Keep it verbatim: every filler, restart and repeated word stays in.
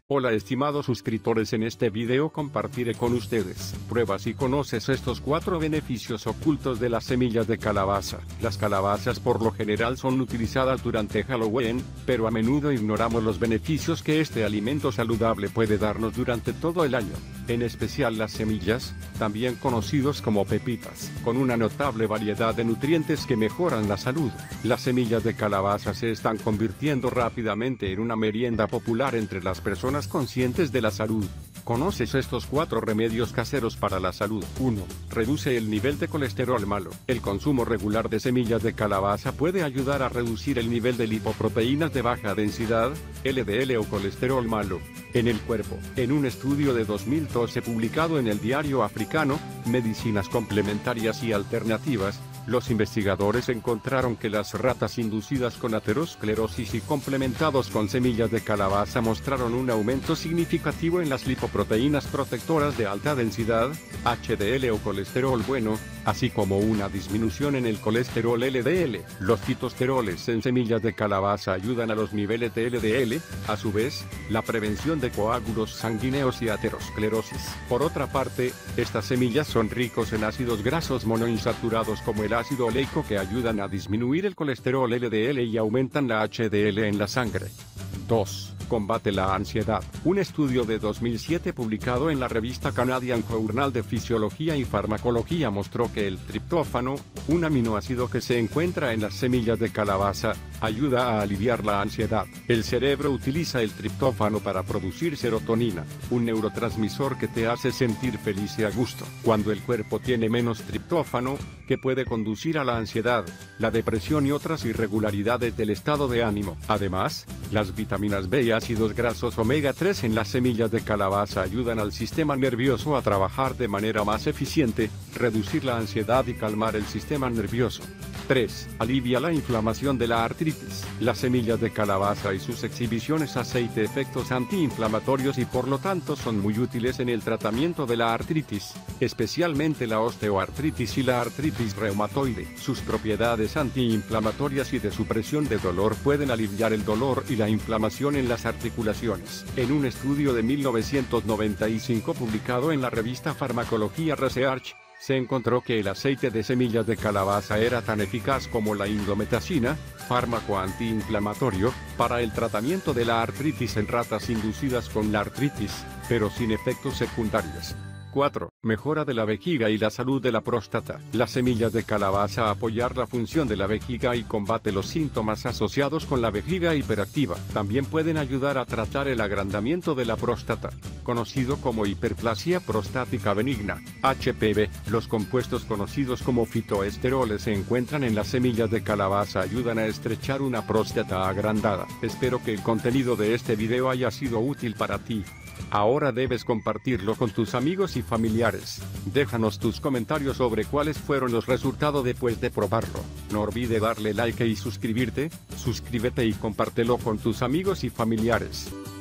Hola estimados suscriptores, en este video compartiré con ustedes, pruebas y conoces estos cuatro beneficios ocultos de las semillas de calabaza. Las calabazas por lo general son utilizadas durante Halloween, pero a menudo ignoramos los beneficios que este alimento saludable puede darnos durante todo el año. En especial las semillas, también conocidos como pepitas, con una notable variedad de nutrientes que mejoran la salud. Las semillas de calabaza se están convirtiendo rápidamente en una merienda popular entre las personas conscientes de la salud. ¿Conoces estos cuatro remedios caseros para la salud? uno. Reduce el nivel de colesterol malo. El consumo regular de semillas de calabaza puede ayudar a reducir el nivel de lipoproteínas de baja densidad, L D L o colesterol malo, en el cuerpo. En un estudio de dos mil doce publicado en el diario africano, Medicinas Complementarias y Alternativas, los investigadores encontraron que las ratas inducidas con aterosclerosis y complementados con semillas de calabaza mostraron un aumento significativo en las lipoproteínas protectoras de alta densidad, H D L o colesterol bueno, así como una disminución en el colesterol L D L. Los fitosteroles en semillas de calabaza ayudan a los niveles de L D L, a su vez, la prevención de coágulos sanguíneos y aterosclerosis. Por otra parte, estas semillas son ricos en ácidos grasos monoinsaturados como el ácido oleico que ayudan a disminuir el colesterol L D L y aumentan la H D L en la sangre. dos. Combate la ansiedad. Un estudio de dos mil siete publicado en la revista Canadian Journal de Fisiología y Farmacología mostró que el triptófano, un aminoácido que se encuentra en las semillas de calabaza, ayuda a aliviar la ansiedad. El cerebro utiliza el triptófano para producir serotonina, un neurotransmisor que te hace sentir feliz y a gusto. Cuando el cuerpo tiene menos triptófano, que puede conducir a la ansiedad, la depresión y otras irregularidades del estado de ánimo. Además, las vitaminas B y ácidos grasos omega tres en las semillas de calabaza ayudan al sistema nervioso a trabajar de manera más eficiente, reducir la ansiedad y calmar el sistema nervioso. tres. Alivia la inflamación de la artritis. Las semillas de calabaza y sus exhibiciones aceite efectos antiinflamatorios y por lo tanto son muy útiles en el tratamiento de la artritis, especialmente la osteoartritis y la artritis reumatoide. Sus propiedades antiinflamatorias y de supresión de dolor pueden aliviar el dolor y la inflamación en las articulaciones. En un estudio de mil novecientos noventa y cinco publicado en la revista Farmacología Research, se encontró que el aceite de semillas de calabaza era tan eficaz como la indometacina, fármaco antiinflamatorio, para el tratamiento de la artritis en ratas inducidas con la artritis, pero sin efectos secundarios. cuatro. Mejora de la vejiga y la salud de la próstata. Las semillas de calabaza apoyar la función de la vejiga y combate los síntomas asociados con la vejiga hiperactiva. También pueden ayudar a tratar el agrandamiento de la próstata, conocido como hiperplasia prostática benigna, H P V. Los compuestos conocidos como fitoesteroles se encuentran en las semillas de calabaza, ayudan a estrechar una próstata agrandada. Espero que el contenido de este video haya sido útil para ti. Ahora debes compartirlo con tus amigos y familiares. Déjanos tus comentarios sobre cuáles fueron los resultados después de probarlo. No olvides darle like y suscribirte, suscríbete y compártelo con tus amigos y familiares.